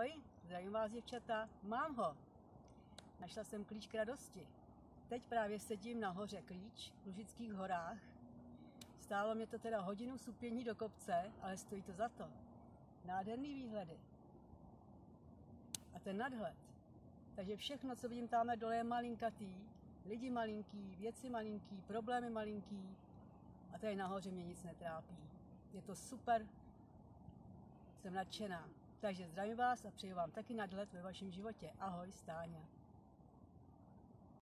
Ahoj, zdravím vás děvčata, mám ho. Našla jsem klíč k radosti. Teď právě sedím na hoře Klíč v Lužických horách. Stálo mě to teda hodinu supění do kopce, ale stojí to za to. Nádherný výhledy. A ten nadhled. Takže všechno, co vidím tamhle dole, je malinkatý. Lidi malinký, věci malinký, problémy malinký. A tady nahoře mě nic netrápí. Je to super. Jsem nadšená. Takže zdravím vás a přeju vám taky nadhled ve vašem životě. Ahoj, Stáňa.